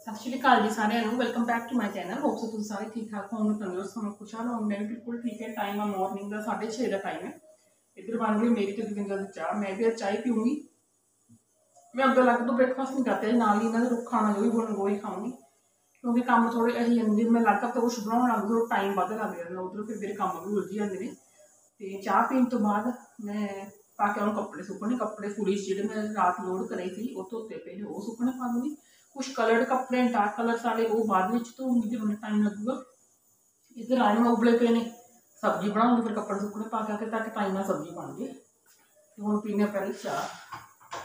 ਸਤਿ ਸ਼੍ਰੀ ਅਕਾਲ ਜੀ ਸਾਰਿਆਂ ਨੂੰ। Welcome back to my channel. Hope so ਤੁਸੀਂ ਸਾਰੇ ਠੀਕ ਠਾਕ ਹੋਵੋਗੇ, ਤੰਦਰੁਸਤ ਹੋਵੋਗੇ, ਖੁਸ਼ਹਾਲ ਹੋਵੋਗੇ। ਮੈਂ ਵੀ ਬਿਲਕੁਲ ਠੀਕ ਹੈ। ਟਾਈਮ ਆ ਮਾਰਨਿੰਗ ਦਾ 6:30 ਦਾ ਟਾਈਮ है। इधर बन गई मेरी तो दविंदर की चाह। मैं भी चाय पीऊँगी। मैं अगर अलग तो ब्रेकफास्ट नहीं करते, नाल ही इन्होंने खाना जो भी बोलूँगा वही खाऊँगी, क्योंकि काम थोड़े अही जल्दी मैं अलग तो कुछ बनाने लग थोड़ा टाइम वध लग जाता उधर, फिर मेरे काम भी उलझ जाते हैं। तो चाह पीने तो बाद मैं पा के उन्होंने कपड़े सुकने, कपड़े फुली जो मैं रात लोड करे थे वो धोते पे ने वो सुकने पा दूँगी। कुछ कलर्ड कपड़े डार्क कलर्स वाले वो बाद में धोऊँगी जो मैंने टाइम लगूगा। इधर राजमा उबले पे ने, सब्जी बनाऊँगी, फिर कपड़े सुकने पा के ताकि टाइम में सब्जी बन गई। तो हम पीने पहले चाह।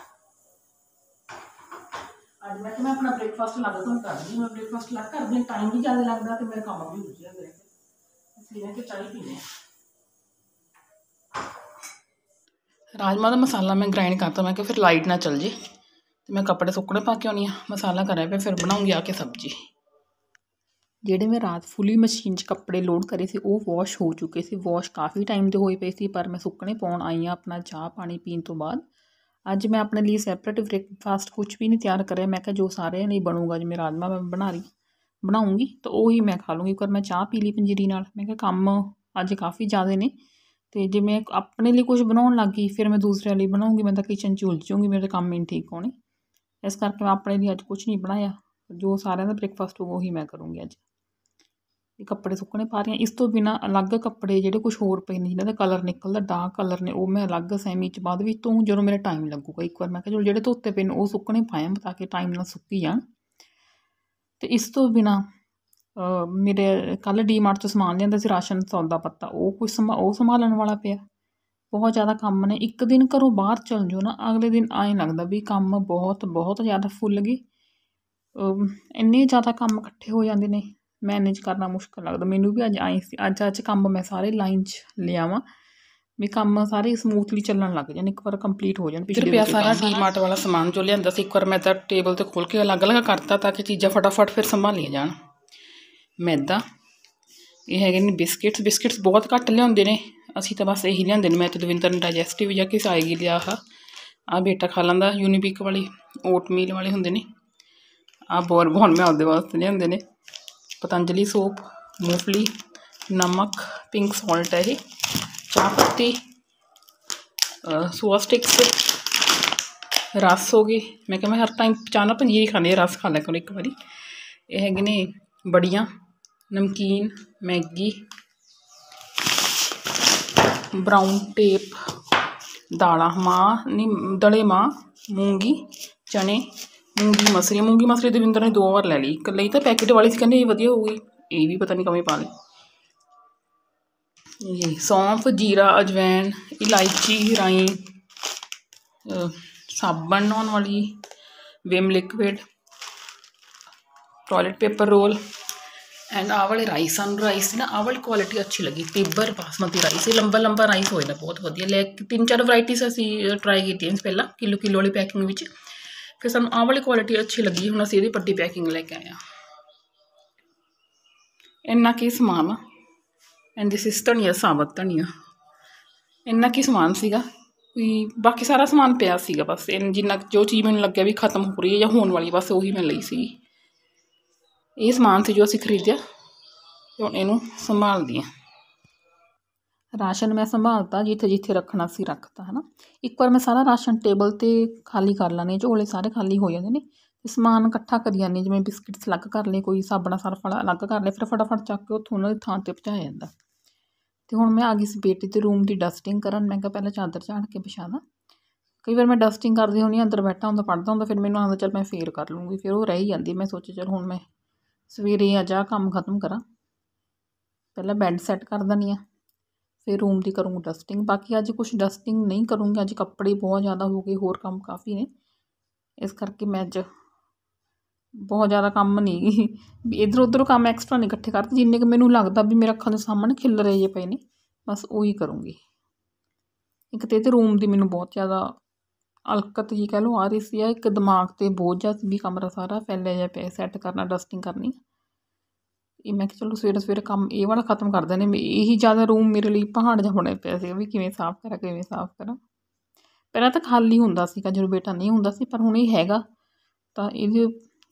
अज मैं अपना ब्रेकफास्ट अलग तो कर दी, मैं ब्रेकफास्ट अलग कर दी, टाइम भी ज़्यादा लगता तो मेरा काम भी उलझ जाता है, इसलिए कि चाय पीने। राजमा का मसाला मैं ग्राइंड करता, मैं फिर लाइट ना चल जे, तो मैं कपड़े सुकने पा के आनी हाँ, मसाला करा पे फिर बनाऊँगी आके सब्जी। ਜਿਹੜੇ मैं रात फुली मशीन कपड़े लोड करे थे वो वॉश हो चुके थे, वॉश काफ़ी टाइम के होए पे सी, पर मैं सुकने पाउण आई हाँ अपना चाह पानी पीने तो बाद। अज मैं अपने लिए सैपरेट ब्रेकफास्ट कुछ भी नहीं तैयार करे, मैं क्या जो सारे नहीं बनूगा, जिवें राजमा मैं बनाऊँगी तो वही मैं खा लूँगी, पर मैं चाह पी ली पंजीरी नाल। मैं क्या काम अज काफ़ी ज़्यादा ने, तो जे मैं अपने लिए कुछ बनाउण लग गई फिर मैं दूसरे लिए बनाऊँगी, मैं तो किचन च उलझ जाऊँगी, मेरे काम ही नहीं ठीक होने। इस करके मैं अपने लिए अज कुछ नहीं बनाया, जो सारे का ब्रेकफास्ट होगा वही मैं करूँगी। अज कपड़े सुकने पा रही हैं। इस तो बिना अलग कपड़े जो कुछ होर पे ने जिन्होंने कलर निकलता डार्क कलर ने वो मैं अलग सैमी च बाद भी धोऊँ जो मेरा टाइम लगूगा। एक बार मैं चलो जो धोते पे वो सुकने पाए ताकि टाइम ना सुक्की जान। तो इस तो बिना मेरे कल डी मार्ट तो समान लिया सी, राशन सौदा पत्ता वो कुछ संभालन वाला पिया, बहुत ज़्यादा काम ने। एक दिन घरों बाहर चल जाओ ना, अगले दिन आए लगता भी काम बहुत बहुत ज़्यादा फुल गए, इन्ने ज़्यादा काम इकट्ठे हो जाते हैं, मैनेज करना मुश्किल लगता। मैनू भी अज आई सी, अज काम मैं सारे लाइन च ले आवां भी काम सारे समूथली चलन लग जाए, एक बार कंप्लीट हो जाए। पिछले पिया सारा डी मार्ट वाला समान जो लिया सी, एक बार मैं तो टेबल तो खोल के अलग अलग करता ताकि चीज़ां फटाफट फिर संभालिया जान। मैदा ये है बिस्किट्स बहुत घट लियाते हैं, असी तो बस यही लियाते हैं। मैं तो दविंदर ने डाइजैस्टिव या किस आएगी लिया आ बेटा खा लैंदा, यूनीबिक वाली ओटमील वाले होंगे ने, आ बोरबॉन मैं आपदे वास्ते लियाते ने। पतंजलि सोप, मूंगफली, नमक, पिंक सॉल्ट है, चाह पत्ती, सोया स्टिक्स, रस हो गए। मैं क्या मैं हर टाइम चाह ना पंजीरी खाने, रस खा लिया करो एक बारी। ये है ने बड़ियाँ, नमकीन, मैगी, ब्राउन टेप, दाला माँ नहीं दले माँ, मूंगी, चने, मूंगी मसरी दविंदर ने 2 बार लै ली, एक लई तो पैकेट वाली सी, कहने ये वधिया होगी, ये भी पता नहीं कमें पा ली। ये सौंफ, जीरा, अजवैन, इलायची, राई, साबन नहाने वाली, Vim liquid, toilet paper roll and आ वाले राइस। राइस ना आ वाली क्वालिटी अच्छी लगी, तिब्बर बासमती राइस, लंबा लंबा राइस होए ना बहुत वधिया। लै 3-4 वराइटीज असी ट्राई की पहला किलो वाली पैकिंग में, फिर सानू आ वाली क्वालिटी अच्छी लगी, हुण असीं इहदी वड्डी पैकिंग लैके आए। इन्ना की समान आ, एंड दिस इज धनिया, साबत धनिया, इन्ना की समान सीगा, कोई बाकी सारा समान पिया सीगा, बस जिन्ना जो चीज़ मैनूं लग्गिया भी खत्म हो रही है या होने वाली, बस उही मैं लई सी। ये समान से जो असीं खरीदिया, हुण इहनूं संभालदी आं। राशन मैं संभालता, जिथे जिथे रखना सी रखता है ना। एक बार मैं सारा राशन टेबल ते खाली कर लैनी, झोले सारे खाली हो जाते हैं, समान इकट्ठा करी जानी, जिवें बिस्किट्स अलग कर ले, कोई साबना सर्फ वाला अलग कर ले, फिर फटाफट चक के उत्थों उन्होंने थां ते पहुँचाया जाता। तो हुण मैं आ गई बेटे के रूम की डस्टिंग करन, मैं पहले चादर झाड़ के बिछा दा। कई बार मैं डस्टिंग करदी होंदी, अंदर बैठा होंदा पढ़दा होंदा, फिर मैनूं आंदा चल मैं फेर कर लूँगी, फिर वो रह ही जाती। मैं सोचा चल हुण मैं सवेरे अज आ काम खत्म करा, पहले बैड सैट कर दनी आ, फिर रूम की करूँगी डस्टिंग। बाकी अज कुछ डस्टिंग नहीं करूँगी, अज कपड़े बहुत ज़्यादा हो गए, होर काम काफ़ी ने, इस करके मैं अज बहुत ज़्यादा काम नहीं इधर उधर काम एक्सट्रा नहीं इकट्ठे करते, जिन्ने कि मैनूं लगता भी मेरे अखां दे सामने खिलरे जे पे ने, बस उही करूँगी। एक तो रूम की मैनूं बहुत ज़्यादा अलकत जी कह लो आ रही सी, एक दिमाग ते बोझ जा भी कमरा सारा फैलिया जा पे, सैट करना, डस्टिंग करनी। ये मैं चलो सवेरे सवेरे काम ये वाला खत्म कर देने, यही ज़्यादा रूम मेरे लिए पहाड़ जा बने पे सी भी किवें साफ करा। पहला तो खाली हुंदा सीगा जो बेटा नहीं हुंदा सी, पर हुण ये हैगा तां इहदे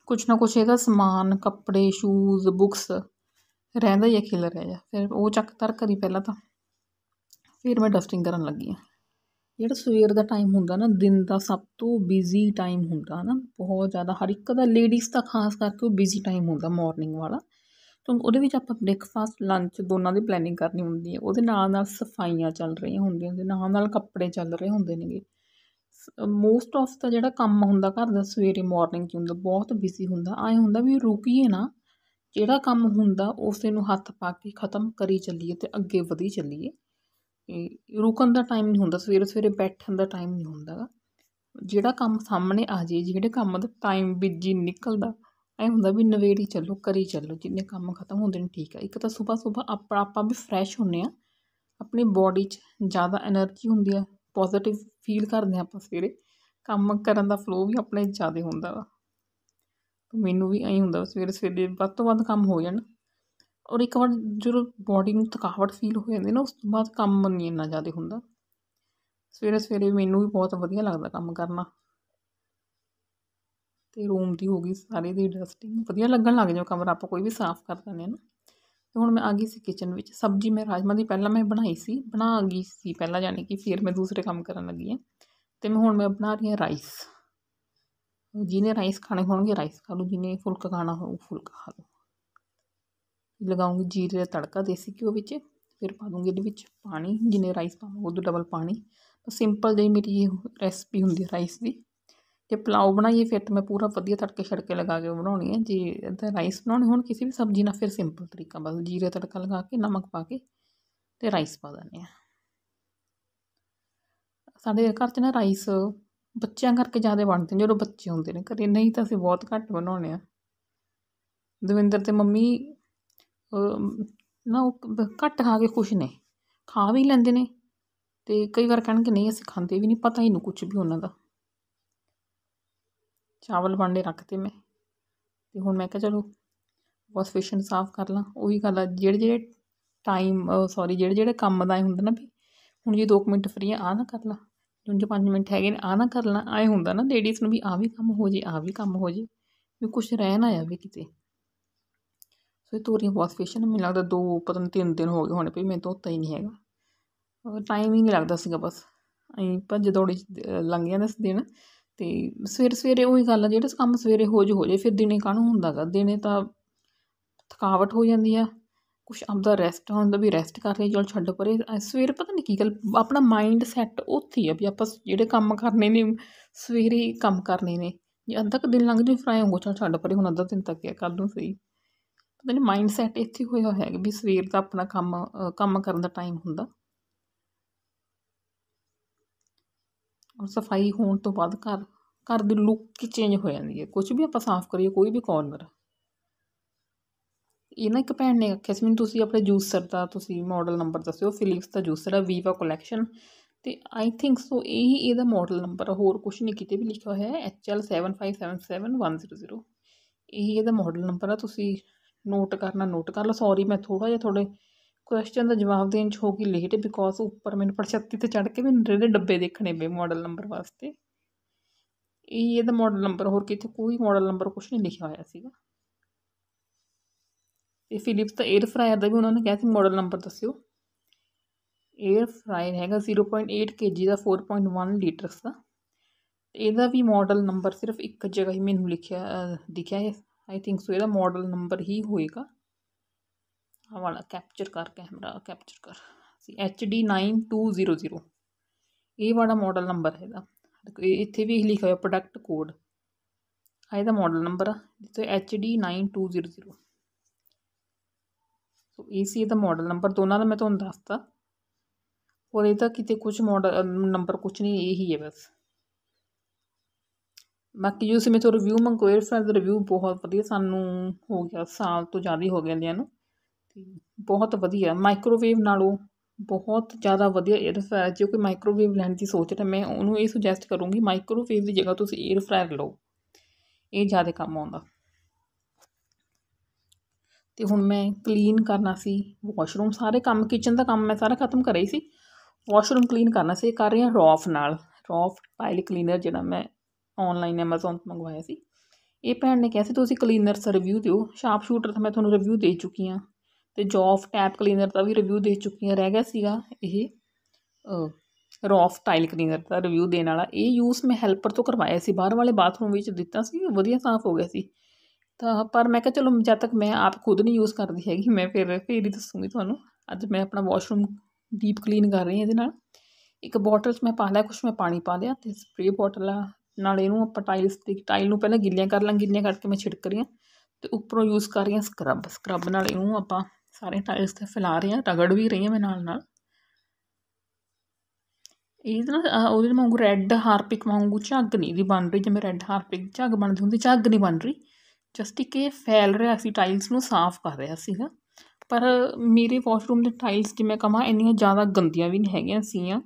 ਕੁਛ ਨਾ ਕੁਛ ਇਹਦਾ ਸਮਾਨ, ਕੱਪੜੇ, ਸ਼ੂਜ਼, ਬੁੱਕਸ ਰਹਿੰਦਾ ਹੀ ਆ, ਖਿਲ ਰਿਹਾ। ਫਿਰ ਉਹ ਚੱਕ ਧਰ ਕਰੀ ਪਹਿਲਾਂ ਤਾਂ, ਫਿਰ ਮੈਂ ਡਸਟਿੰਗ ਕਰਨ ਲੱਗੀ ਹਾਂ। ਜਿਹੜਾ ਸਵੇਰ ਦਾ ਟਾਈਮ ਹੁੰਦਾ ਨਾ, ਦਿਨ ਦਾ ਸਭ ਤੋਂ ਬਿਜ਼ੀ ਟਾਈਮ ਹੁੰਦਾ ਨਾ, ਬਹੁਤ ਜ਼ਿਆਦਾ। ਹਰ ਇੱਕ ਦਾ, ਲੇਡੀਜ਼ ਦਾ ਖਾਸ ਕਰਕੇ ਉਹ ਬਿਜ਼ੀ ਟਾਈਮ ਹੁੰਦਾ ਮੋਰਨਿੰਗ ਵਾਲਾ। ਤਾਂ ਉਹਦੇ ਵਿੱਚ ਆਪਾਂ ਬ੍ਰੇਕਫਾਸਟ, ਲੰਚ ਦੋਨਾਂ ਦੀ ਪਲੈਨਿੰਗ ਕਰਨੀ ਹੁੰਦੀ ਹੈ। ਉਹਦੇ ਨਾਲ ਨਾਲ ਸਫਾਈਆਂ ਚੱਲ ਰਹੀਆਂ ਹੁੰਦੀਆਂ ਨੇ, ਨਾਲ ਨਾਲ ਕੱਪੜੇ ਚੱਲ ਰਹੇ ਹੁੰਦੇ ਨੇਗੇ। ਮੋਸਟ ਆਫ ਦਾ ਜਿਹੜਾ ਕੰਮ ਹੁੰਦਾ ਘਰ ਦਾ ਸਵੇਰੇ ਮੋਰਨਿੰਗ 'ਚ ਹੁੰਦਾ, ਬਹੁਤ ਬਿਜ਼ੀ ਹੁੰਦਾ। ਐਂ ਹੁੰਦਾ ਵੀ ਰੁਕੀਏ ਨਾ, ਜਿਹੜਾ ਕੰਮ ਹੁੰਦਾ ਉਸੇ ਨੂੰ ਹੱਥ ਪਾ ਕੇ ਖ਼ਤਮ ਕਰੀ ਚੱਲੀਏ ਅਤੇ ਅੱਗੇ ਵਧੀ ਚੱਲੀਏ। ਰੁਕਣ ਦਾ ਟਾਈਮ ਨਹੀਂ ਹੁੰਦਾ, ਸਵੇਰੇ ਸਵੇਰੇ ਬੈਠਣ ਦਾ ਟਾਈਮ ਨਹੀਂ ਹੁੰਦਾ ਗਾ। ਜਿਹੜਾ ਕੰਮ ਸਾਹਮਣੇ ਆ ਜਾਏ, ਜਿਹੜੇ ਕੰਮ ਦਾ ਟਾਈਮ ਬਿਜੀ ਨਿਕਲਦਾ, ਐਂ ਹੁੰਦਾ ਵੀ ਨਵੇੜੀ ਚੱਲੋ, ਕਰੀ ਚੱਲੋ, ਜਿੰਨੇ ਕੰਮ ਖਤਮ ਹੁੰਦੇ ਨੇ ਠੀਕ ਆ। ਇੱਕ ਤਾਂ ਸੁਬਾਹ ਆਪਾਂ ਵੀ ਫਰੈਸ਼ ਹੁੰਦੇ ਹਾਂ, ਆਪਣੀ ਬੋਡੀ 'ਚ ਜ਼ਿਆਦਾ ਐਨਰਜੀ ਹੁੰਦੀ ਆ, ਪੋਜ਼ੀਟਿਵ ਫੀਲ ਕਰਦੇ ਹਾਂ ਆਪਾਂ ਸਵੇਰੇ। ਕੰਮ ਕਰਨ ਦਾ ਫਲੋ ਵੀ ਆਪਣੇ ਜ਼ਿਆਦਾ ਹੁੰਦਾ ਵਾ। ਮੈਨੂੰ ਵੀ ਐਂ ਹੁੰਦਾ ਸਵੇਰੇ ਸਵੇਰੇ ਵੱਧ ਤੋਂ ਵੱਧ ਕੰਮ ਹੋ ਜਾਣ। ਔਰ ਇੱਕ ਵਾਰ ਜਦੋਂ ਬੋਡੀ ਨੂੰ ਥਕਾਵਟ ਫੀਲ ਹੋ ਜਾਂਦੀ ਨਾ, ਉਸ ਤੋਂ ਬਾਅਦ ਕੰਮ ਨਹੀਂ ਇੰਨਾ ਜ਼ਿਆਦਾ ਹੁੰਦਾ। ਸਵੇਰੇ ਸਵੇਰੇ ਮੈਨੂੰ ਵੀ ਬਹੁਤ ਵਧੀਆ ਲੱਗਦਾ ਕੰਮ ਕਰਨਾ। ਅਤੇ ਰੂਮ ਦੀ ਹੋ ਗਈ ਸਾਰੇ ਦੀ ਡਸਟਿੰਗ, ਵਧੀਆ ਲੱਗਣ ਲੱਗ ਜਾਵੇ ਕਮਰਾ, ਆਪਾਂ ਕੋਈ ਵੀ ਸਾਫ਼ ਕਰ ਦਿੰਦੇ ਹਾਂ ਨਾ। ਅਤੇ ਹੁਣ ਮੈਂ ਆ ਗਈ ਸੀ ਕਿਚਨ ਵਿੱਚ। ਸਬਜ਼ੀ ਮੈਂ ਰਾਜਮਾਂਹ ਦੀ ਪਹਿਲਾਂ ਮੈਂ ਬਣਾਈ ਸੀ, ਬਣਾ ਗਈ ਸੀ ਪਹਿਲਾਂ, ਯਾਨੀ ਕਿ ਫਿਰ ਮੈਂ ਦੂਸਰੇ ਕੰਮ ਕਰਨ ਲੱਗੀ ਹਾਂ। ਅਤੇ ਹੁਣ ਮੈਂ ਬਣਾ ਰਹੀ ਹਾਂ ਰਾਈਸ। ਜਿਹਨੇ ਰਾਈਸ ਖਾਣੇ ਹੋਣਗੇ ਰਾਈਸ ਖਾ ਲਓ, ਜਿਹਨੇ ਫੁਲਕਾ ਖਾਣਾ ਹੋਊ ਫੁਲਕਾ ਖਾ ਲਓ। ਲਗਾਊਂਗੀ ਜੀਰੇ ਦਾ ਤੜਕਾ ਦੇਸੀ ਘਿਓ ਵਿੱਚ, ਫਿਰ ਪਾ ਦੂੰਗੀ ਇਹਦੇ ਵਿੱਚ ਪਾਣੀ, ਜਿੰਨੇ ਰਾਈਸ ਪਾਵਾਂ ਉਦੋਂ ਡਬਲ ਪਾਣੀ। ਸਿੰਪਲ ਜਿਹੀ ਮੇਰੀ ਇਹ ਰੈਸਪੀ ਹੁੰਦੀ ਹੈ ਰਾਈਸ ਦੀ। ਜੇ ਪੁਲਾਓ ਬਣਾਈਏ ਫਿਰ ਤਾਂ ਮੈਂ ਪੂਰਾ ਵਧੀਆ ਤੜਕੇ ਛੜਕੇ ਲਗਾ ਕੇ ਬਣਾਉਣੀ ਹੈ। ਜੇ ਇੱਦਾਂ ਰਾਈਸ ਬਣਾਉਣੇ ਹੋਣ ਕਿਸੇ ਵੀ ਸਬਜ਼ੀ ਨਾਲ, ਫਿਰ ਸਿੰਪਲ ਤਰੀਕਾ, ਬਸ ਜੀਰੇ ਤੜਕਾ ਲਗਾ ਕੇ ਨਮਕ ਪਾ ਕੇ ਅਤੇ ਰਾਈਸ ਪਾ ਦਿੰਦੇ ਹਾਂ। ਸਾਡੇ ਘਰ 'ਚ ਨਾ ਰਾਈਸ ਬੱਚਿਆਂ ਕਰਕੇ ਜ਼ਿਆਦਾ ਬਣਦੇ ਨੇ, ਜਦੋਂ ਬੱਚੇ ਹੁੰਦੇ ਨੇ ਘਰੇ, ਨਹੀਂ ਤਾਂ ਅਸੀਂ ਬਹੁਤ ਘੱਟ ਬਣਾਉਂਦੇ ਹਾਂ। ਦਵਿੰਦਰ ਅਤੇ ਮੰਮੀ ਨਾ ਉਹ ਘੱਟ ਖਾ ਕੇ ਖੁਸ਼ ਨੇ, ਖਾ ਵੀ ਲੈਂਦੇ ਨੇ ਅਤੇ ਕਈ ਵਾਰ ਕਹਿਣਗੇ ਨਹੀਂ ਅਸੀਂ ਖਾਂਦੇ ਵੀ ਨਹੀਂ, ਪਤਾ ਹੀ ਨਹੀਂ ਕੁਛ ਵੀ ਉਹਨਾਂ ਦਾ। ਚਾਵਲ ਬਣਨੇ ਰੱਖਤੇ ਮੈਂ, ਅਤੇ ਹੁਣ ਮੈਂ ਕਿਹਾ ਚਲੋ ਵਾਸ਼ ਬੇਸ਼ਨ ਸਾਫ਼ ਕਰ ਲਾਂ। ਉਹੀ ਗੱਲ ਆ, ਜਿਹੜੇ ਜਿਹੜੇ ਕੰਮ ਦਾ ਐਂ ਹੁੰਦਾ ਨਾ ਵੀ ਹੁਣ ਜੇ 2 ਮਿੰਟ ਫਰੀ ਆ, ਆਹ ਨਾ ਕਰ ਲਾ, ਹੁਣ ਜੇ 5 ਮਿੰਟ ਹੈਗੇ ਨੇ ਆਹ ਨਾ ਕਰ ਲਾ। ਐਂ ਹੁੰਦਾ ਨਾ ਲੇਡੀਜ਼ ਨੂੰ ਵੀ ਆਹ ਵੀ ਕੰਮ ਹੋ ਜੇ, ਆਹ ਵੀ ਕੰਮ ਹੋ ਜੇ, ਵੀ ਕੁਛ ਰਹਿ ਨਾ ਜਾਵੇ ਕਿਤੇ। ਸੋ ਇਹ ਤੋਰੀਆਂ ਵਾਸ਼ ਬੇਸ਼ਨ ਮੈਨੂੰ ਲੱਗਦਾ 2 ਪਤਾ ਨਹੀਂ 3 ਦਿਨ ਹੋ ਗਏ ਹੋਣੇ, ਵੀ ਮੈਂ ਧੋਤਾ ਹੀ ਨਹੀਂ ਹੈਗਾ। ਟਾਈਮ ਹੀ ਨਹੀਂ ਲੱਗਦਾ ਸੀਗਾ, ਬਸ ਐਂ ਭੱਜ ਦੌੜੀ ਲੰਘ ਜਾਂਦਾ ਸੀ ਦਿਨ। ਅਤੇ ਸਵੇਰੇ ਸਵੇਰੇ ਉਹੀ ਗੱਲ ਆ, ਜਿਹੜਾ ਕੰਮ ਸਵੇਰੇ ਹੋ ਜੇ ਫਿਰ ਦਿਨੇ ਕਾਹਨੂੰ ਹੁੰਦਾ ਗਾ। ਦਿਨੇ ਤਾਂ ਥਕਾਵਟ ਹੋ ਜਾਂਦੀ ਆ, ਕੁਛ ਆਪਦਾ ਰੈਸਟ ਹੁੰਦਾ ਵੀ ਰੈਸਟ ਕਰ ਲਈ, ਚਲ ਛੱਡ ਪਰੇ। ਸਵੇਰੇ ਪਤਾ ਨਹੀਂ ਕੀ ਗੱਲ, ਆਪਣਾ ਮਾਇੰਡ ਸੈੱਟ ਉੱਥੇ ਹੀ ਆ ਵੀ ਆਪਾਂ ਜਿਹੜੇ ਕੰਮ ਕਰਨੇ ਨੇ ਸਵੇਰੇ ਕੰਮ ਕਰਨੇ ਨੇ। ਜੇ ਅੱਧਾ ਕੁ ਦਿਨ ਲੰਘ ਜਾਵੇ ਫਿਰ ਐਂ ਹੋਊਗਾ ਚਲ ਛੱਡ ਪਰੇ, ਹੁਣ ਅੱਧਾ ਦਿਨ ਤੱਕ ਆ ਕਰ ਲੂੰ ਸਹੀ। ਪਤਾ ਨਹੀਂ ਮਾਇੰਡ ਸੈੱਟ ਇੱਥੇ ਹੋਇਆ ਹੋਇਆ ਵੀ ਸਵੇਰ ਦਾ ਆਪਣਾ ਕੰਮ ਕਰਨ ਦਾ ਟਾਈਮ ਹੁੰਦਾ। ਔਰ ਸਫਾਈ ਹੋਣ ਤੋਂ ਬਾਅਦ ਘਰ ਦੀ ਲੁੱਕ ਹੀ ਚੇਂਜ ਹੋ ਜਾਂਦੀ ਹੈ। ਕੁਛ ਵੀ ਆਪਾਂ ਸਾਫ਼ ਕਰੀਏ, ਕੋਈ ਵੀ ਕੋਰਨਰ। ਇਹ ਨਾ ਇੱਕ ਭੈਣ ਨੇ ਆਖਿਆ ਸੀ ਮੈਨੂੰ, ਤੁਸੀਂ ਆਪਣੇ ਜੂਸਰ ਦਾ ਤੁਸੀਂ ਮਾਡਲ ਨੰਬਰ ਦੱਸਿਓ। ਫਿਲਿਪਸ ਦਾ ਜੂਸਰ ਆ, ਵੀਵਾ ਕੋਲੈਕਸ਼ਨ, ਅਤੇ ਆਈ ਥਿੰਕ ਸੋ ਇਹੀ ਇਹਦਾ ਮਾਡਲ ਨੰਬਰ ਆ, ਹੋਰ ਕੁਛ ਨਹੀਂ ਕਿਤੇ ਵੀ ਲਿਖਿਆ ਹੋਇਆ ਹੈ। HL 7577100। ਇਹੀ ਇਹਦਾ ਮਾਡਲ ਨੰਬਰ ਆ, ਤੁਸੀਂ ਨੋਟ ਕਰ ਲਓ। ਸੌਰੀ ਮੈਂ ਥੋੜ੍ਹਾ ਜਿਹਾ ਤੁਹਾਡੇ ਕੁਐਸਚਨ ਦਾ ਜਵਾਬ ਦੇਣ 'ਚ ਹੋ ਗਈ ਲੇਟ, ਬਿਕੋਜ਼ ਉੱਪਰ ਮੈਨੂੰ ਪ੍ਰਸ਼ੱਤੀ 'ਤੇ ਚੜ੍ਹ ਕੇ ਮੈਨੂੰ ਇਹਦੇ ਡੱਬੇ ਦੇਖਣੇ ਪਏ ਮਾਡਲ ਨੰਬਰ ਵਾਸਤੇ। ਇਹੀ ਇਹਦਾ ਮਾਡਲ ਨੰਬਰ, ਹੋਰ ਕਿਤੇ ਕੋਈ ਮਾਡਲ ਨੰਬਰ ਕੁਛ ਨਹੀਂ ਲਿਖਿਆ ਹੋਇਆ ਸੀਗਾ। ਅਤੇ ਫਿਲਿਪਸ ਦਾ 에ਅਰ ਫਰਾਇਰ ਦਾ ਵੀ ਉਹਨਾਂ ਨੇ ਕਿਹਾ ਸੀ ਮਾਡਲ ਨੰਬਰ ਦੱਸਿਓ। 에ਅਰ ਫਰਾਇਰ ਹੈਗਾ 0.8 kg ਦਾ, 4.1 ਲੀਟਰਸ ਦਾ। ਇਹਦਾ ਵੀ ਮਾਡਲ ਨੰਬਰ ਸਿਰਫ ਇੱਕ ਜਗ੍ਹਾ ਹੀ ਮੈਨੂੰ ਦਿਖਿਆ ਹੈ। ਆਈ ਥਿੰਕ ਸੋ ਇਹਦਾ ਮਾਡਲ ਨੰਬਰ ਹੀ ਹੋਏਗਾ ਆਹ ਵਾਲਾ, ਕੈਮਰਾ ਕੈਪਚਰ ਕਰ ਸੀ, HD 9200। ਇਹ ਵਾਲਾ ਮਾਡਲ ਨੰਬਰ ਹੈ ਇਹਦਾ। ਇੱਥੇ ਵੀ ਲਿਖਿਆ ਹੋਇਆ ਪ੍ਰੋਡਕਟ ਕੋਡ, ਆ ਇਹਦਾ ਮਾਡਲ ਨੰਬਰ ਆ, ਜਿੱਥੇ HD 9200। ਸੋ ਇਹ ਸੀ ਇਹਦਾ ਮਾਡਲ ਨੰਬਰ, ਦੋਨਾਂ ਦਾ ਮੈਂ ਤੁਹਾਨੂੰ ਦੱਸਤਾ। ਔਰ ਇਹਦਾ ਕਿਤੇ ਕੁਛ ਮਾਡਲ ਨੰਬਰ ਕੁਛ ਨਹੀਂ, ਇਹੀ ਹੈ ਬਸ। ਬਾਕੀ ਜੋ ਅਸੀਂ ਮੇਰੇ ਤੋਂ ਰਿਵਿਊ ਮੰਗਵਾਏ, 에ਅਰ ਫਰਾਇਰ ਦਾ ਰਿਵਿਊ ਬਹੁਤ ਵਧੀਆ, ਸਾਨੂੰ ਹੋ ਗਿਆ ਸਾਲ ਤੋਂ ਜ਼ਿਆਦਾ ਹੀ ਹੋ ਗਿਆ ਲਿਆਂ ਨੂੰ, ਅਤੇ ਬਹੁਤ ਵਧੀਆ। ਮਾਈਕ੍ਰੋਵੇਵ ਨਾਲੋਂ ਬਹੁਤ ਜ਼ਿਆਦਾ ਵਧੀਆ 에ਅਰ ਫਰਾਇਰ। ਜੇ ਕੋਈ ਮਾਈਕ੍ਰੋਵੇਵ ਲੈਣ ਦੀ ਸੋਚ ਰਿਹਾ, ਮੈਂ ਉਹਨੂੰ ਇਹ ਸੁਜੈਸਟ ਕਰੂੰਗੀ ਮਾਈਕ੍ਰੋਵੇਵ ਦੀ ਜਗ੍ਹਾ ਤੁਸੀਂ 에ਅਰ ਫਰਾਇਰ ਲਓ, ਇਹ ਜ਼ਿਆਦਾ ਕੰਮ ਆਉਂਦਾ। ਅਤੇ ਹੁਣ ਮੈਂ ਕਲੀਨ ਕਰਨਾ ਸੀ ਵਾਸ਼ਰੂਮ, ਸਾਰੇ ਕੰਮ ਕਿਚਨ ਦਾ ਕੰਮ ਮੈਂ ਸਾਰਾ ਖਤਮ ਕਰਿਆ ਹੀ ਸੀ। ਵਾਸ਼ਰੂਮ ਕਲੀਨ ਕਰਨਾ ਸੀ, ਕਰ ਰਹੀ ਹਾਂ ਰੋਫ ਨਾਲ, ਰੋਫ ਟਾਇਲ ਕਲੀਨਰ, ਜਿਹੜਾ ਮੈਂ ਔਨਲਾਈਨ ਐਮਾਜ਼ੋਨ ਤੋਂ ਮੰਗਵਾਇਆ ਸੀ। ਇਹ ਭੈਣ ਨੇ ਕਿਹਾ ਸੀ ਤੁਸੀਂ ਕਲੀਨਰ ਦਾ ਰਿਵਿਊ ਦਿਓ। ਸ਼ਾਰਪ ਸ਼ੂਟਰ ਤਾਂ ਮੈਂ ਤੁਹਾਨੂੰ ਰਿਵਿਊ ਦੇ ਚੁੱਕੀ ਹਾਂ, ਅਤੇ ਜੋਫ ਟੈਪ ਕਲੀਨਰ ਦਾ ਵੀ ਰਿਵਿਊ ਦੇ ਚੁੱਕੀ ਹਾਂ। ਰਹਿ ਗਿਆ ਸੀਗਾ ਇਹ ਰੋਫ ਟਾਈਲ ਕਲੀਨਰ ਦਾ ਰਿਵਿਊ ਦੇਣ ਵਾਲਾ। ਇਹ ਯੂਜ਼ ਮੈਂ ਹੈਲਪਰ ਤੋਂ ਕਰਵਾਇਆ ਸੀ, ਬਾਹਰ ਵਾਲੇ ਬਾਥਰੂਮ ਵਿੱਚ ਦਿੱਤਾ ਸੀ, ਵਧੀਆ ਸਾਫ਼ ਹੋ ਗਿਆ ਸੀ। ਤਾਂ ਪਰ ਮੈਂ ਕਿਹਾ ਚਲੋ ਜਦ ਤੱਕ ਮੈਂ ਆਪ ਖੁਦ ਨਹੀਂ ਯੂਜ਼ ਕਰਦੀ ਹੈਗੀ, ਮੈਂ ਫਿਰ ਹੀ ਦੱਸੂੰਗੀ ਤੁਹਾਨੂੰ। ਅੱਜ ਮੈਂ ਆਪਣਾ ਵਾਸ਼ਰੂਮ ਡੀਪ ਕਲੀਨ ਕਰ ਰਹੀ ਹਾਂ ਇਹਦੇ ਨਾਲ। ਇੱਕ ਬੋਟਲ 'ਚ ਮੈਂ ਪਾ ਲਿਆ ਕੁਛ, ਮੈਂ ਪਾਣੀ ਪਾ ਲਿਆ, ਅਤੇ ਸਪਰੇ ਬੋਟਲ ਨਾਲ ਇਹਨੂੰ ਆਪਾਂ ਟਾਈਲ ਨੂੰ ਪਹਿਲਾਂ ਗਿੱਲੀਆਂ ਕਰ ਲਾਂ। ਗਿੱਲੀਆਂ ਕਰਕੇ ਮੈਂ ਛਿੜਕ ਰਹੀ ਹਾਂ, ਅਤੇ ਉੱਪਰੋਂ ਯੂਜ਼ ਕਰ ਰਹੀ ਹਾਂ ਸਕਰੱਬ ਨਾਲ ਇਹਨੂੰ ਆਪਾਂ ਸਾਰੇ ਟਾਈਲਸ 'ਤੇ ਫੈਲਾ ਰਹੇ ਹਾਂ, ਰਗੜ ਵੀ ਰਹੀ ਹਾਂ ਮੈਂ ਨਾਲ। ਇਹ ਨਾ ਉਹਦੇ ਵਾਂਗੂ ਰੈੱਡ ਹਾਰਪਿਕ ਵਾਂਗੂ ਝੱਗ ਨਹੀਂ ਦੀ ਬਣ ਰਹੀ, ਜਿਵੇਂ ਰੈੱਡ ਹਾਰਪਿਕ ਝੱਗ ਬਣਦੀ ਹੁੰਦੀ, ਝੱਗ ਨਹੀਂ ਬਣ ਰਹੀ। ਜਸਟ ਇੱਕ ਇਹ ਫੈਲ ਰਿਹਾ ਸੀ, ਟਾਈਲਸ ਨੂੰ ਸਾਫ਼ ਕਰ ਰਿਹਾ ਸੀਗਾ। ਪਰ ਮੇਰੇ ਵਾਸ਼ਰੂਮ ਦੇ ਟਾਈਲਸ ਜਿਵੇਂ ਕਹਾਂ ਇੰਨੀਆਂ ਜ਼ਿਆਦਾ ਗੰਦੀਆਂ ਵੀ ਨਹੀਂ ਹੈਗੀਆਂ ਸੀਗੀਆਂ,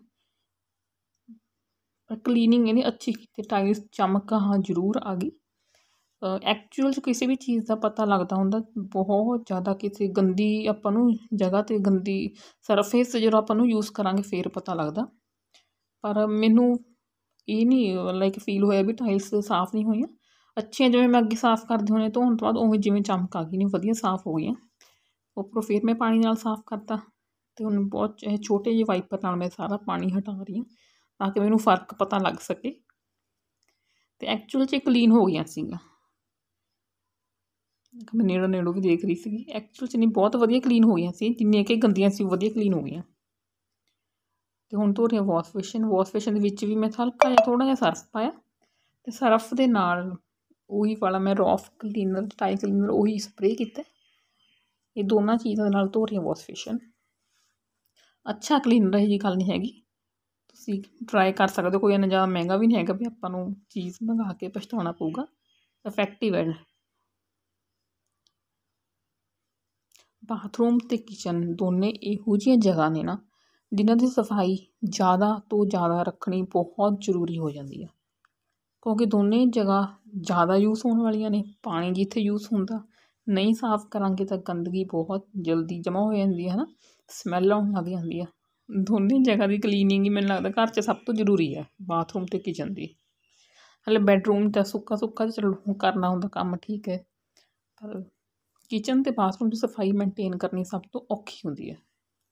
ਪਰ ਕਲੀਨਿੰਗ ਇਹਨੇ ਅੱਛੀ ਕੀਤੀ। ਟਾਈਲਸ ਚਮਕ ਹਾਂ ਜ਼ਰੂਰ ਆ ਗਈ। ਐਕਚੁਅਲ 'ਚ ਕਿਸੇ ਵੀ ਚੀਜ਼ ਦਾ ਪਤਾ ਲੱਗਦਾ ਹੁੰਦਾ ਬਹੁਤ ਜ਼ਿਆਦਾ, ਕਿਸੇ ਗੰਦੀ ਆਪਾਂ ਨੂੰ ਜਗ੍ਹਾ 'ਤੇ ਗੰਦੀ ਸਰਫੇਸ ਜਦੋਂ ਆਪਾਂ ਨੂੰ ਯੂਜ਼ ਕਰਾਂਗੇ ਫਿਰ ਪਤਾ ਲੱਗਦਾ। ਪਰ ਮੈਨੂੰ ਇਹ ਨਹੀਂ ਲਾਈਕ ਫੀਲ ਹੋਇਆ ਵੀ ਟਾਈਲਸ ਸਾਫ਼ ਨਹੀਂ ਹੋਈਆਂ, ਅੱਛੀਆਂ। ਜਿਵੇਂ ਮੈਂ ਅੱਗੇ ਸਾਫ਼ ਕਰਦੀ ਹੁੰਦੀ ਧੋਣ ਤੋਂ ਬਾਅਦ ਉਵੇਂ ਜਿਵੇਂ ਚਮਕ ਆ ਗਈ, ਨਹੀਂ ਵਧੀਆ ਸਾਫ਼ ਹੋ ਗਈਆਂ। ਉੱਪਰੋਂ ਫਿਰ ਮੈਂ ਪਾਣੀ ਨਾਲ ਸਾਫ਼ ਕਰਤਾ, ਅਤੇ ਹੁਣ ਬਹੁਤ ਛੋਟੇ ਜਿਹੇ ਵਾਈਪਰ ਨਾਲ ਮੈਂ ਸਾਰਾ ਪਾਣੀ ਹਟਾ ਰਹੀ ਹਾਂ ਤਾਂ ਕਿ ਮੈਨੂੰ ਫ਼ਰਕ ਪਤਾ ਲੱਗ ਸਕੇ। ਅਤੇ ਐਕਚੁਅਲ 'ਚ ਕਲੀਨ ਹੋ ਗਈਆਂ ਸੀਗੀਆਂ। ਮੈਂ ਨੇੜੋਂ ਵੀ ਦੇਖ ਰਹੀ ਸੀਗੀ, ਐਕਚੁਅਲ 'ਚ ਨਹੀਂ ਬਹੁਤ ਵਧੀਆ ਕਲੀਨ ਹੋ ਗਈਆਂ ਸੀ, ਜਿੰਨੀਆਂ ਕਿ ਗੰਦੀਆਂ ਸੀ ਵਧੀਆ ਕਲੀਨ ਹੋ ਗਈਆਂ। ਅਤੇ ਹੁਣ ਧੋ ਰਹੀ ਹਾਂ ਵਾਸ਼ ਬੇਸਿਨ ਦੇ ਵਿੱਚ ਵੀ ਮੈਂ ਹਲਕਾ ਜਿਹਾ ਥੋੜ੍ਹਾ ਜਿਹਾ ਸਰਫ ਪਾਇਆ, ਅਤੇ ਸਰਫ ਦੇ ਨਾਲ ਉਹੀ ਵਾਲਾ ਮੈਂ ਰੋਫ ਕਲੀਨਰ ਟਾਈਲ ਕਲੀਨਰ ਉਹੀ ਸਪਰੇਅ ਕੀਤਾ। ਇਹ ਦੋਨਾਂ ਚੀਜ਼ਾਂ ਦੇ ਨਾਲ ਧੋ ਰਹੀ ਹਾਂ ਵਾਸ਼ ਬੇਸਿਨ। ਅੱਛਾ ਕਲੀਨਰ ਇਹੋ ਜਿਹੀ ਗੱਲ ਨਹੀਂ ਹੈਗੀ, ਤੁਸੀਂ ਟਰਾਈ ਕਰ ਸਕਦੇ ਹੋ। ਕੋਈ ਇੰਨਾ ਜ਼ਿਆਦਾ ਮਹਿੰਗਾ ਵੀ ਨਹੀਂ ਹੈਗਾ ਵੀ ਆਪਾਂ ਨੂੰ ਚੀਜ਼ ਮੰਗਵਾ ਕੇ ਪਛਤਾਉਣਾ ਪਊਗਾ, ਇਫੈਕਟਿਵ ਹੈ। ਬਾਥਰੂਮ ਅਤੇ ਕਿਚਨ ਦੋਨੇ ਇਹੋ ਜਿਹੀਆਂ ਜਗ੍ਹਾ ਨੇ ਨਾ ਜਿਨ੍ਹਾਂ ਦੀ ਸਫਾਈ ਜ਼ਿਆਦਾ ਤੋਂ ਜ਼ਿਆਦਾ ਰੱਖਣੀ ਬਹੁਤ ਜ਼ਰੂਰੀ ਹੋ ਜਾਂਦੀ ਆ, ਕਿਉਂਕਿ ਦੋਨੇ ਜਗ੍ਹਾ ਜ਼ਿਆਦਾ ਯੂਜ਼ ਹੋਣ ਵਾਲੀਆਂ ਨੇ। ਪਾਣੀ ਜਿੱਥੇ ਯੂਜ਼ ਹੁੰਦਾ ਨਹੀਂ ਸਾਫ਼ ਕਰਾਂਗੇ ਤਾਂ ਗੰਦਗੀ ਬਹੁਤ ਜਲਦੀ ਜਮ੍ਹਾਂ ਹੋ ਜਾਂਦੀ ਹੈ ਨਾ, ਸਮੈਲ ਆਉਣ ਲੱਗ ਜਾਂਦੀ ਆ। ਦੋਨੇ ਜਗ੍ਹਾ ਦੀ ਕਲੀਨਿੰਗ ਹੀ ਮੈਨੂੰ ਲੱਗਦਾ ਘਰ 'ਚ ਸਭ ਤੋਂ ਜ਼ਰੂਰੀ ਹੈ, ਬਾਥਰੂਮ ਅਤੇ ਕਿਚਨ ਦੀ। ਹਾਲੇ ਬੈਡਰੂਮ ਤਾਂ ਸੁੱਕਾ ਤਾਂ ਚਲੋ ਕਰਨਾ ਹੁੰਦਾ ਕੰਮ, ਠੀਕ ਹੈ, ਪਰ ਕਿਚਨ ਅਤੇ ਬਾਥਰੂਮ ਦੀ ਸਫਾਈ ਮੇਨਟੇਨ ਕਰਨੀ ਸਭ ਤੋਂ ਔਖੀ ਹੁੰਦੀ ਹੈ।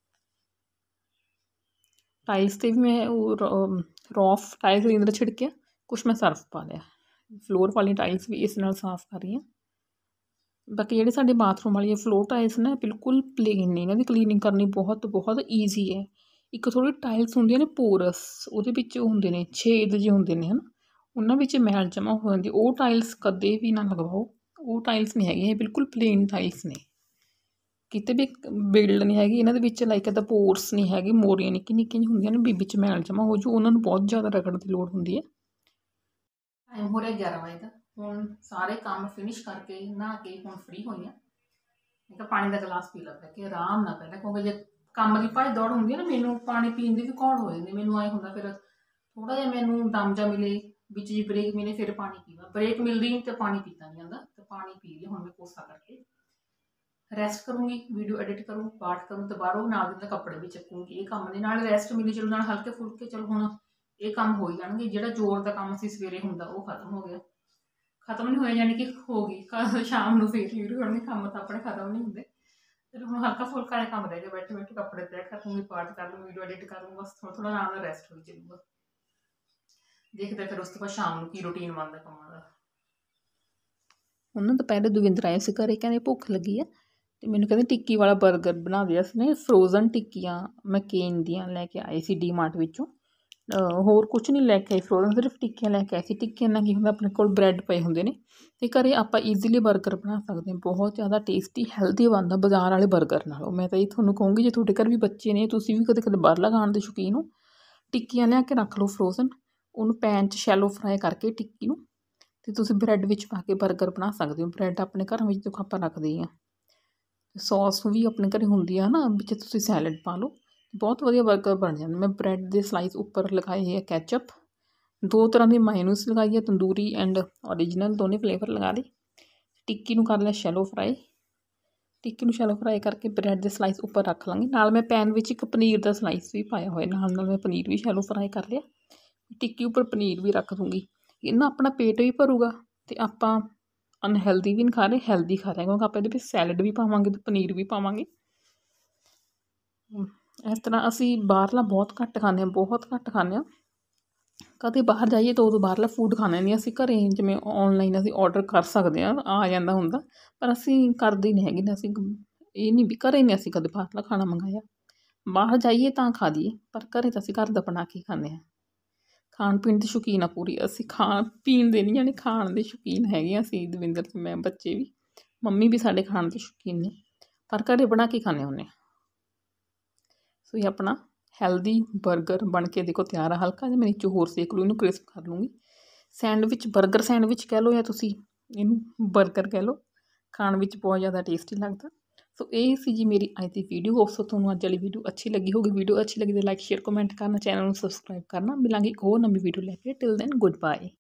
ਟਾਈਲਸ 'ਤੇ ਵੀ ਮੈਂ ਉਹ ਰੋਫ ਟਾਈਲ ਕਲੀਨਰ ਛਿੜਕਿਆ, ਕੁਛ ਮੈਂ ਸਰਫ ਪਾ ਲਿਆ। ਫਲੋਰ ਵਾਲੀਆਂ ਟਾਈਲਸ ਵੀ ਇਸ ਨਾਲ ਸਾਫ਼ ਕਰ ਰਹੀ ਹਾਂ। ਬਾਕੀ ਜਿਹੜੇ ਸਾਡੇ ਬਾਥਰੂਮ ਵਾਲੀਆਂ ਫਲੋਰ ਟਾਈਲਸ ਨਾ ਬਿਲਕੁਲ ਪਲੇਨ ਨੇ, ਇਹਨਾਂ ਦੀ ਕਲੀਨਿੰਗ ਕਰਨੀ ਬਹੁਤ ਈਜ਼ੀ ਹੈ। ਇੱਕ ਥੋੜ੍ਹੀ ਟਾਈਲਸ ਹੁੰਦੀਆਂ ਨੇ ਪੋਰਸ, ਉਹਦੇ ਵਿੱਚ ਹੁੰਦੇ ਨੇ ਛੇਦ ਜਿਹੇ ਹੁੰਦੇ ਨੇ ਹੈ ਨਾ, ਉਹਨਾਂ ਵਿੱਚ ਮੈਲ ਜਮ੍ਹਾਂ ਹੋ ਜਾਂਦੀ। ਉਹ ਟਾਈਲਸ ਕਦੇ ਵੀ ਨਾ ਲਗਵਾਓ, ਉਹ ਟਾਈਲਸ ਨਹੀਂ ਹੈਗੀਆਂ, ਇਹ ਬਿਲਕੁਲ ਪਲੇਨ ਟਾਈਲਸ ਨੇ, ਕਿਤੇ ਵੀ ਬਿਲਡ ਨਹੀਂ ਹੈਗੀ ਇਹਨਾਂ ਦੇ ਵਿੱਚ। ਲਾਈਕ ਇੱਦਾਂ ਪੋਰਸ ਨਹੀਂ ਹੈਗੇ, ਮੋਰੀਆਂ ਨਿੱਕੀਆਂ ਨਿੱਕੀਆਂ ਜਿਹੀਆਂ ਹੁੰਦੀਆਂ ਨੇ ਵੀ ਵਿੱਚ ਮੈਲ ਜਮ੍ਹਾਂ ਹੋ ਜਾਊ, ਉਹਨਾਂ ਨੂੰ ਬਹੁਤ ਜ਼ਿਆਦਾ ਰਗੜਨ ਦੀ ਲੋੜ ਹੁੰਦੀ ਹੈ। ਟਾਈਮ ਹੋ ਰਿਹਾ 11 ਵਜੇ ਦਾ। ਹੁਣ ਸਾਰੇ ਕੰਮ ਫਿਨਿਸ਼ ਕਰਕੇ ਨਹਾ ਕੇ ਹੁਣ ਫਰੀ ਹੋਈ ਹਾਂ। ਮੈਂ ਕਿਹਾ ਪਾਣੀ ਦਾ ਗਲਾਸ ਪੀ ਲਾ ਕੇ ਆਰਾਮ ਨਾਲ ਪਹਿਲਾਂ, ਕਿਉਂਕਿ ਜੇ ਕੰਮ ਦੀ ਭੱਜ ਦੌੜ ਹੁੰਦੀ ਹੈ ਨਾ ਮੈਨੂੰ ਪਾਣੀ ਪੀਣ ਦੀ ਵੀ ਘੋੜ ਹੋ ਜਾਂਦੀ। ਮੈਨੂੰ ਐਂ ਹੁੰਦਾ ਫਿਰ ਥੋੜ੍ਹਾ ਜਿਹਾ ਮੈਨੂੰ ਦਮ ਜਾ ਮਿਲੇ, ਵਿੱਚ ਜੀ ਬ੍ਰੇਕ ਮਿਲੇ ਫਿਰ ਪਾਣੀ ਪੀਵਾਂ। ਬ੍ਰੇਕ ਮਿਲਦੀ ਤਾਂ ਪਾਣੀ ਪੀਤਾ ਨਹੀਂ ਜਾਂਦਾ, ਤਾਂ ਪਾਣੀ ਪੀ ਲਿਆ। ਹੁਣ ਮੈਂ ਕੋਸਾ ਕਰਕੇ ਰੈਸਟ ਕਰੂੰਗੀ, ਵੀਡੀਓ ਐਡਿਟ ਕਰੂੰ, ਪਾਠ ਕਰੂੰ, ਅਤੇ ਬਾਹਰੋਂ ਨਾਲ ਦੇ ਕੱਪੜੇ ਵੀ ਚੱਕੂੰਗੀ। ਇਹ ਕੰਮ ਦੇ ਨਾਲ ਰੈਸਟ ਮਿਲੀ ਚਲੋ, ਨਾਲ ਹਲਕੇ ਫੁਲਕੇ ਚਲੋ ਹੁਣ ਇਹ ਕੰਮ ਹੋ ਹੀ ਜਾਣਗੇ। ਜਿਹੜਾ ਜ਼ੋਰ ਦਾ ਕੰਮ ਸੀ ਸਵੇਰੇ ਹੁੰਦਾ ਉਹ ਖਤਮ ਹੋ ਗਿਆ, ਖਤਮ ਨਹੀਂ ਹੋਇਆ ਯਾਨੀ ਕਿ ਹੋ ਗਈ। ਸ਼ਾਮ ਨੂੰ ਫਿਰ ਸ਼ੁਰੂ ਹੋਣਗੇ ਕੰਮ, ਤਾਂ ਆਪਣੇ ਖਤਮ ਨਹੀਂ ਹੁੰਦੇ। ਫਿਰ ਹੁਣ ਹਲਕਾ ਫੁਲਕਾ ਵਾਲੇ ਕੰਮ ਰਹਿ ਗਿਆ, ਬੈਠੇ ਬੈਠੇ ਕੱਪੜੇ ਤੈਅ ਕਰੂੰਗੀ, ਪਾਠ ਕਰ ਲੂੰ, ਵੀਡੀਓ ਐਡਿਟ ਕਰ ਲੂੰ, ਬਸ ਥੋੜ੍ਹਾ ਆਰਾਮ ਨਾਲ ਰੈਸਟ ਹੋਈ ਚੱਲੂਗਾ। ਦੇਖਦੇ ਫਿਰ ਉਸ ਤੋਂ ਬਾਅਦ ਸ਼ਾਮ ਨੂੰ ਕੀ ਰੂਟੀਨ ਬਣਦਾ ਕੰਮਾਂ ਦਾ। ਉਹਨਾਂ ਦੁਪਹਿਰੇ ਦਵਿੰਦਰ ਆਏ ਸੀ ਘਰੇ, ਕਹਿੰਦੇ ਭੁੱਖ ਲੱਗੀ ਆ ਅਤੇ ਮੈਨੂੰ ਕਹਿੰਦੇ ਟਿੱਕੀ ਵਾਲਾ ਬਰਗਰ ਬਣਾ ਦਿਆ ਸੀ ਨਾ। ਫਰੋਜ਼ਨ ਟਿੱਕੀਆਂ ਮੈਕੇਨ ਦੀਆਂ ਲੈ ਕੇ ਆਏ ਸੀ ਡੀਮਾਰਟ ਵਿੱਚੋਂ, ਹੋਰ ਕੁਛ ਨਹੀਂ ਲੈ ਕੇ ਆਏ ਫਰੋਜ਼ਨ, ਸਿਰਫ ਟਿੱਕੀਆਂ ਲੈ ਕੇ ਆਏ ਸੀ। ਟਿੱਕੀਆਂ ਨਾਲ ਕੀ ਹੁੰਦਾ, ਆਪਣੇ ਕੋਲ ਬਰੈਡ ਪਏ ਹੁੰਦੇ ਨੇ ਅਤੇ ਘਰ ਆਪਾਂ ਈਜ਼ੀਲੀ ਬਰਗਰ ਬਣਾ ਸਕਦੇ ਹਾਂ। ਬਹੁਤ ਜ਼ਿਆਦਾ ਟੇਸਟੀ ਹੈਲਦੀ ਬਣਦਾ ਬਾਜ਼ਾਰ ਵਾਲੇ ਬਰਗਰ ਨਾਲੋਂ। ਮੈਂ ਤਾਂ ਇਹ ਤੁਹਾਨੂੰ ਕਹੂੰਗੀ ਜੇ ਤੁਹਾਡੇ ਘਰ ਵੀ ਬੱਚੇ ਨੇ, ਤੁਸੀਂ ਵੀ ਕਦੇ ਬਾਹਰਲਾ ਖਾਣ ਦੇ ਸ਼ੌਕੀਨ ਹੋ, ਟਿੱਕੀਆਂ ਲਿਆ ਕੇ ਰੱਖ ਲਓ ਫਰੋਜ਼ਨ, ਉਹਨੂੰ ਪੈਨ 'ਚ ਸ਼ੈਲੋ ਫਰਾਈ ਕਰਕੇ ਟਿੱਕੀ ਨੂੰ, ਅਤੇ ਤੁਸੀਂ ਬਰੈਡ ਵਿੱਚ ਪਾ ਕੇ ਬਰਗਰ ਬਣਾ ਸਕਦੇ ਹੋ। ਬਰੈਡ ਆਪਣੇ ਘਰਾਂ ਵਿੱਚ ਦੇਖੋ ਆਪਾਂ ਰੱਖਦੇ ਹੀ ਹਾਂ, ਸੌਸ ਵੀ ਆਪਣੇ ਘਰ ਹੁੰਦੀ ਆ ਨਾ, ਵਿੱਚ ਤੁਸੀਂ ਸੈਲਡ ਪਾ ਲਓ, ਬਹੁਤ ਵਧੀਆ ਬਰਗਰ ਬਣ ਜਾਂਦਾ। ਮੈਂ ਬਰੈਡ ਦੇ ਸਲਾਈਸ ਉੱਪਰ ਲਗਾਏ ਹੈ ਕੈਚਅਪ, 2 ਤਰ੍ਹਾਂ ਦੀ ਮਾਇਓਨੀਜ਼ ਲਗਾਈ ਹੈ, ਤੰਦੂਰੀ ਐਂਡ ਓਰੀਜਨਲ, ਦੋਨੇ ਫਲੇਵਰ ਲਗਾ ਲਏ। ਟਿੱਕੀ ਨੂੰ ਕਰ ਲਿਆ ਸ਼ੈਲੋ ਫਰਾਈ, ਟਿੱਕੀ ਨੂੰ ਸ਼ੈਲੋ ਫਰਾਈ ਕਰਕੇ ਬਰੈਡ ਦੇ ਸਲਾਈਸ ਉੱਪਰ ਰੱਖ ਲਾਂਗੀ। ਨਾਲ ਮੈਂ ਪੈਨ ਵਿੱਚ ਇੱਕ ਪਨੀਰ ਦਾ ਸਲਾਈਸ ਵੀ ਪਾਇਆ ਹੋਇਆ, ਨਾਲ ਮੈਂ ਪਨੀਰ ਵੀ ਸ਼ੈਲੋ ਫਰਾਈ ਕਰ ਲਿਆ, ਟਿੱਕੀ ਉੱਪਰ ਪਨੀਰ ਵੀ ਰੱਖ ਦੂੰਗੀ। ਇਹ ਨਾ ਆਪਣਾ ਪੇਟ ਵੀ ਭਰੂਗਾ ਅਤੇ ਆਪਾਂ ਅਨਹੈਲਦੀ ਵੀ ਨਹੀਂ ਖਾ ਰਹੇ, ਹੈਲਦੀ ਖਾ ਰਹੇ, ਕਿਉਂਕਿ ਆਪਾਂ ਇਹਦੇ ਵਿੱਚ ਸੈਲਡ ਵੀ ਪਾਵਾਂਗੇ ਅਤੇ ਪਨੀਰ ਵੀ ਪਾਵਾਂਗੇ। ਇਸ ਤਰ੍ਹਾਂ ਅਸੀਂ ਬਾਹਰਲਾ ਬਹੁਤ ਘੱਟ ਖਾਂਦੇ ਹਾਂ, ਬਹੁਤ ਘੱਟ ਖਾਂਦੇ ਹਾਂ। ਕਦੇ ਬਾਹਰ ਜਾਈਏ ਤਾਂ ਉਦੋਂ ਬਾਹਰਲਾ ਫੂਡ ਖਾਣਾ ਨਹੀਂ, ਅਸੀਂ ਘਰੇ ਜਿਵੇਂ ਔਨਲਾਈਨ ਅਸੀਂ ਔਡਰ ਕਰ ਸਕਦੇ ਹਾਂ, ਆ ਜਾਂਦਾ ਹੁੰਦਾ, ਪਰ ਅਸੀਂ ਕਰਦੇ ਨਹੀਂ ਹੈਗੇ। ਅਸੀਂ ਇਹ ਨਹੀਂ ਵੀ ਘਰੇ ਨਹੀਂ ਅਸੀਂ ਕਦੇ ਬਾਹਰਲਾ ਖਾਣਾ ਮੰਗਾਇਆ। ਬਾਹਰ ਜਾਈਏ ਤਾਂ ਖਾ ਲਈਏ, ਪਰ ਘਰੇ ਤਾਂ ਅਸੀਂ ਘਰ ਦਾ ਬਣਾ ਕੇ ਖਾਂਦੇ ਹਾਂ। ਖਾਣ ਪੀਣ ਦੀ ਸ਼ੌਕੀਨ ਆ ਪੂਰੀ ਅਸੀਂ, ਖਾਣ ਪੀਣ ਦੇ ਨਹੀਂ ਜਾਣੀ ਖਾਣ ਦੇ ਸ਼ੌਕੀਨ ਹੈਗੇ ਹਾਂ ਅਸੀਂ, ਦਵਿੰਦਰ ਅਤੇ ਮੈਂ, ਬੱਚੇ ਵੀ, ਮੰਮੀ ਵੀ ਸਾਡੇ ਖਾਣ ਦੇ ਸ਼ੌਕੀਨ ਨੇ, ਪਰ ਘਰੇ ਬਣਾ ਕੇ ਖਾਂਦੇ ਹੁੰਦੇ। ਸੋ ਇਹ ਆਪਣਾ ਹੈਲਦੀ ਬਰਗਰ ਬਣ ਕੇ ਦੇਖੋ ਤਿਆਰ ਆ। ਹਲਕਾ ਜਿਹਾ ਮੈਂ ਨੀਚੋਂ ਹੋਰ ਸੇਕ ਲੂੰ, ਇਹਨੂੰ ਕ੍ਰਿਸਪ ਕਰ ਲੂੰਗੀ। ਸੈਂਡਵਿਚ, ਬਰਗਰ ਸੈਂਡਵਿਚ ਕਹਿ ਲਓ ਜਾਂ ਤੁਸੀਂ ਇਹਨੂੰ ਬਰਗਰ ਕਹਿ ਲਓ, ਖਾਣ ਵਿੱਚ ਬਹੁਤ ਜ਼ਿਆਦਾ ਟੇਸਟੀ ਲੱਗਦਾ। ਸੋ ਇਹ ਸੀ ਜੀ ਮੇਰੀ ਅੱਜ ਦੀ ਵੀਡੀਓ। ਹੋਪ ਸੋ ਤੁਹਾਨੂੰ ਅੱਜ ਵਾਲੀ ਵੀਡੀਓ ਅੱਛੀ ਲੱਗੀ ਹੋਊਗੀ। ਵੀਡੀਓ ਅੱਛੀ ਲੱਗੀ ਤਾਂ ਲਾਈਕ, ਸ਼ੇਅਰ, ਕਮੈਂਟ ਕਰਨਾ, ਚੈਨਲ ਨੂੰ ਸਬਸਕ੍ਰਾਈਬ ਕਰਨਾ। ਮਿਲਾਂਗੇ ਇੱਕ ਹੋਰ ਨਵੀਂ ਵੀਡੀਓ ਲੈ ਕੇ। Till then good bye.